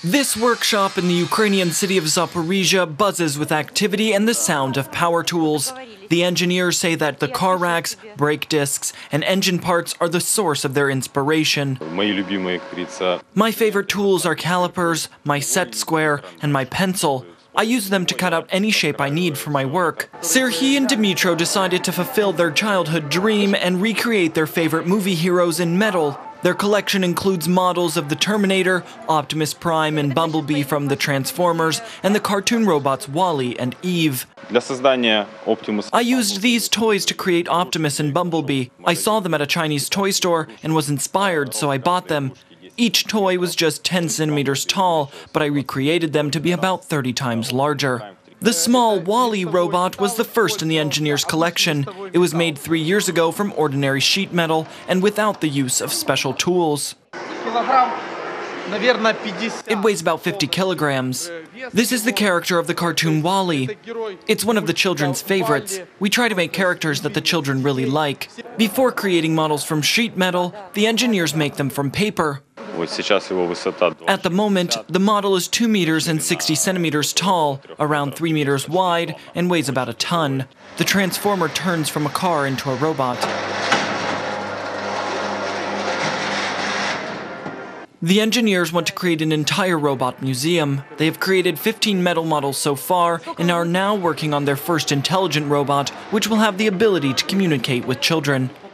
This workshop in the Ukrainian city of Zaporizhhya buzzes with activity and the sound of power tools. The engineers say that the car racks, brake discs, and engine parts are the source of their inspiration. My favorite tools are calipers, my set square, and my pencil. I use them to cut out any shape I need for my work. Serhiy and Dmitro decided to fulfill their childhood dream and recreate their favorite movie heroes in metal. Their collection includes models of the Terminator, Optimus Prime and Bumblebee from the Transformers, and the cartoon robots Wall-E and Eve. I used these toys to create Optimus and Bumblebee. I saw them at a Chinese toy store and was inspired, so I bought them. Each toy was just 10 centimeters tall, but I recreated them to be about 30 times larger. The small Wall-E robot was the first in the engineer's collection. It was made 3 years ago from ordinary sheet metal and without the use of special tools. It weighs about 50 kilograms. This is the character of the cartoon Wall-E. It's one of the children's favorites. We try to make characters that the children really like. Before creating models from sheet metal, the engineers make them from paper. At the moment, the model is 2 meters and 60 centimeters tall, around 3 meters wide, and weighs about a ton. The transformer turns from a car into a robot. The engineers want to create an entire robot museum. They have created 15 metal models so far and are now working on their first intelligent robot, which will have the ability to communicate with children.